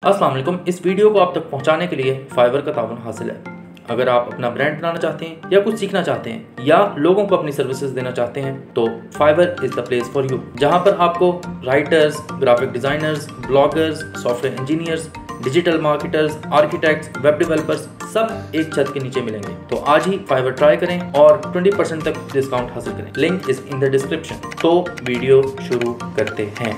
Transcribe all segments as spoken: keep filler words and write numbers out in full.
अस्सलाम वालेकुम। इस वीडियो को आप तक पहुंचाने के लिए फाइवर का ताउन हासिल है। अगर आप अपना ब्रांड बनाना चाहते हैं या कुछ सीखना चाहते हैं या लोगों को अपनी सर्विसेज देना चाहते हैं तो Fiverr is the place for you, जहां पर आपको writers, graphic designers, bloggers, software engineers, digital marketers, architects, web developers सब एक छत के नीचे मिलेंगे। तो आज ही फाइवर ट्राई करें और बीस परसेंट तक डिस्काउंट हासिल करें। Link is in the description. तो वीडियो शुरू करते हैं।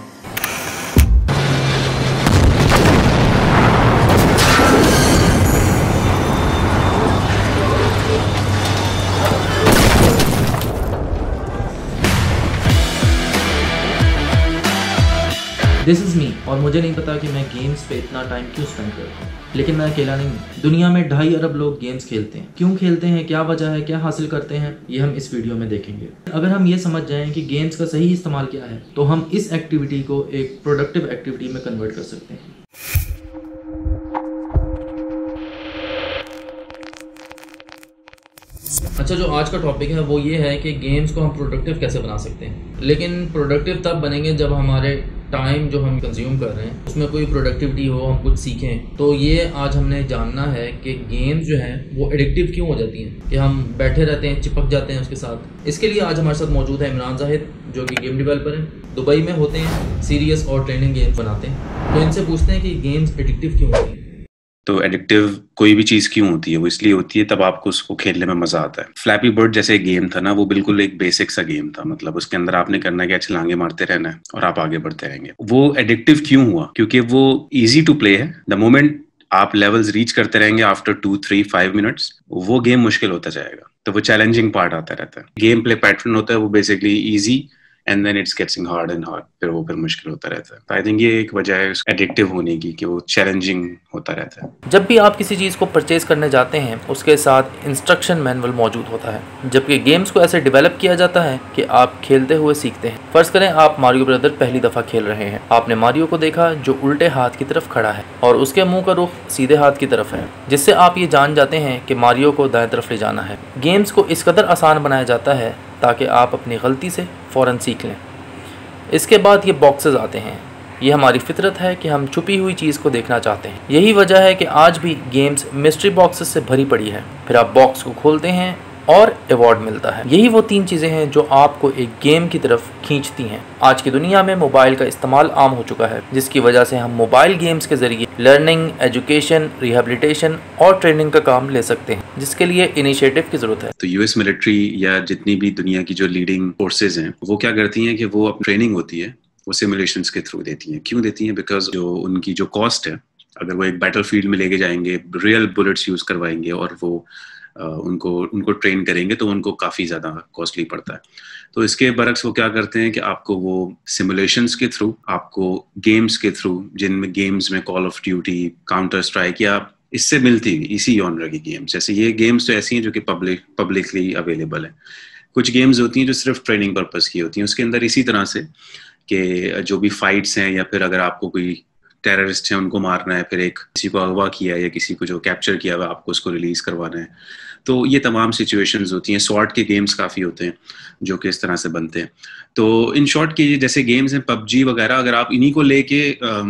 दिस इज़ मी, और मुझे नहीं पता कि मैं गेम्स पे इतना टाइम क्यों स्पेंड करता हूँ, लेकिन मैं अकेला नहीं हूँ। दुनिया में ढाई अरब लोग गेम्स खेलते हैं। क्यों खेलते हैं, क्या वजह है, क्या हासिल करते हैं, ये हम इस वीडियो में देखेंगे। अगर हम ये समझ जाएं कि गेम्स का सही इस्तेमाल क्या है तो हम इस एक्टिविटी को एक प्रोडक्टिव एक्टिविटी में कन्वर्ट कर सकते हैं। अच्छा, जो आज का टॉपिक है वो ये है कि गेम्स को हम प्रोडक्टिव कैसे बना सकते हैं। लेकिन प्रोडक्टिव तब बनेंगे जब हमारे टाइम जो हम कंज्यूम कर रहे हैं उसमें कोई प्रोडक्टिविटी हो, हम कुछ सीखें। तो ये आज हमने जानना है कि गेम्स जो हैं वो एडिक्टिव क्यों हो जाती हैं, कि हम बैठे रहते हैं, चिपक जाते हैं उसके साथ। इसके लिए आज हमारे साथ मौजूद है इमरान जाहिद, जो कि गेम डेवलपर हैं, दुबई में होते हैं, सीरियस और ट्रेनिंग गेम्स बनाते हैं। तो इनसे पूछते हैं कि गेम्स एडिक्टिव क्यों होती हैं। तो एडिक्टिव कोई भी चीज क्यों होती है? वो इसलिए होती है तब आपको उसको खेलने में मजा आता है। फ्लैपी बर्ड जैसे गेम था ना, वो बिल्कुल एक बेसिक सा गेम था। मतलब उसके अंदर आपने करना क्या, छलांगे मारते रहना है और आप आगे बढ़ते रहेंगे। वो एडिक्टिव क्यों हुआ? क्योंकि वो इजी टू प्ले है। द मोमेंट आप लेवल्स रीच करते रहेंगे after two three five minutes, वो गेम मुश्किल होता जाएगा। तो वो चैलेंजिंग पार्ट आता रहता है। गेम प्ले पैटर्न होता है वो basically easy and then it's getting hard and hard, फिर वो फिर मुश्किल होता रहता है। तो आई थिंक ये एक वजह है एडिक्टिव होने की, कि वो चैलेंजिंग होता रहता है। जब भी आप किसी चीज़ को परचेज करने जाते हैं उसके साथ इंस्ट्रक्शन मैनुअल मौजूद होता है, जबकि गेम्स को ऐसे डेवलप किया जाता है कि आप खेलते हुए सीखते हैं। फर्ज करें आप मारियो ब्रदर पहली दफ़ा खेल रहे हैं। आपने मारियो को देखा जो उल्टे हाथ की तरफ खड़ा है और उसके मुंह का रुख सीधे हाथ की तरफ है, जिससे आप ये जान जाते हैं कि मारियो को दाएं तरफ ले जाना है। गेम्स को इस कदर आसान बनाया जाता है ताकि आप अपनी गलती से फ़ौरन सीख लें। इसके बाद ये बॉक्सेस आते हैं। ये हमारी फितरत है कि हम छुपी हुई चीज़ को देखना चाहते हैं। यही वजह है कि आज भी गेम्स मिस्ट्री बॉक्सेस से भरी पड़ी है। फिर आप बॉक्स को खोलते हैं और अवार्ड मिलता है। यही वो तीन चीज़ें हैं जो आपको एक गेम की तरफ खींचती हैं। आज की दुनिया में मोबाइल का इस्तेमाल आम हो चुका है, जिसकी वजह से हम मोबाइल गेम्स के ज़रिए लर्निंग, एजुकेशन, रिहेबिलिटेशन और ट्रेनिंग का काम ले सकते हैं, जिसके लिए इनिशिएटिव की ज़रूरत है। तो यूएस मिलिट्री या जितनी भी दुनिया की जो लीडिंग फोर्सेज हैं वो क्या करती हैं कि वो अपनी ट्रेनिंग होती है वो सिमुलेशंस के थ्रू देती हैं। क्यों देती हैं? बिकॉज जो उनकी जो कॉस्ट है, अगर वो एक बैटल फील्ड में लेके जाएंगे, रियल बुलेट्स यूज करवाएंगे और वो Uh, उनको उनको ट्रेन करेंगे तो उनको काफ़ी ज़्यादा कॉस्टली पड़ता है। तो इसके बरक्स वो क्या करते हैं कि आपको वो सिमुलेशंस के थ्रू, आपको गेम्स के थ्रू, जिनमें गेम्स में call of duty, counter strike या इससे मिलती हुई इसी जॉनर की गेम्स, जैसे ये गेम्स तो ऐसी हैं जो कि पब्लिक पब्लिकली अवेलेबल है। कुछ गेम्स होती हैं जो सिर्फ ट्रेनिंग पर्पस की होती हैं। उसके अंदर इसी तरह से कि जो भी फाइट्स हैं या फिर अगर आपको कोई टेररिस्ट हैं उनको मारना है, फिर एक किसी को अगवा किया है या किसी को जो कैप्चर किया हुआ आपको उसको रिलीज करवाना है, तो ये तमाम सिचुएशंस होती हैं। शॉर्ट के गेम्स काफ़ी होते हैं जो कि इस तरह से बनते हैं। तो इन शॉर्ट के जैसे गेम्स हैं पबजी वगैरह, अगर आप इन्हीं को लेके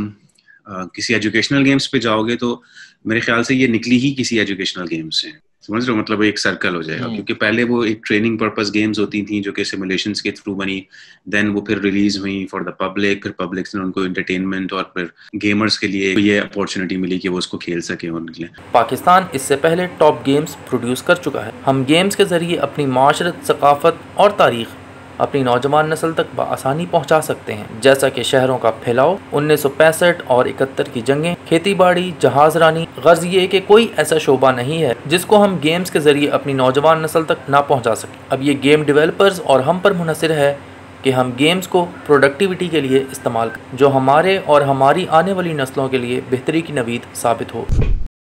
किसी एजुकेशनल गेम्स पे जाओगे तो मेरे ख्याल से ये निकली ही किसी एजुकेशनल गेम्स से। समझ रहे हो? मतलब एक सर्कल हो जाएगा, क्योंकि पहले वो एक ट्रेनिंग पर्पस गेम्स होती थी जो कि सिमुलेशंस के थ्रू बनी, देन वो फिर रिलीज हुई फॉर द पब्लिक, फिर पब्लिक ने उनको एंटरटेनमेंट और फिर गेमर्स के लिए ये अपॉर्चुनिटी मिली कि वो उसको खेल सके उनके लिए। पाकिस्तान इससे पहले टॉप गेम्स प्रोड्यूस कर चुका है। हम गेम्स के ज़रिए अपनी माशरत, सकाफत और तारीख़ अपनी नौजवान नस्ल तक बआसानी पहुंचा सकते हैं, जैसा कि शहरों का फैलाव, उन्नीस सौ पैंसठ और इकहत्तर की जंगें, खेती बाड़ी, जहाज रानी। गर्ज ये कि कोई ऐसा शोबा नहीं है जिसको हम गेम्स के ज़रिए अपनी नौजवान नस्ल तक ना पहुंचा सकें। अब ये गेम डेवलपर्स और हम पर मुनहसर है कि हम गेम्स को प्रोडक्टिविटी के लिए इस्तेमाल करें, जो हमारे और हमारी आने वाली नस्लों के लिए बेहतरी की नवीद साबित हो।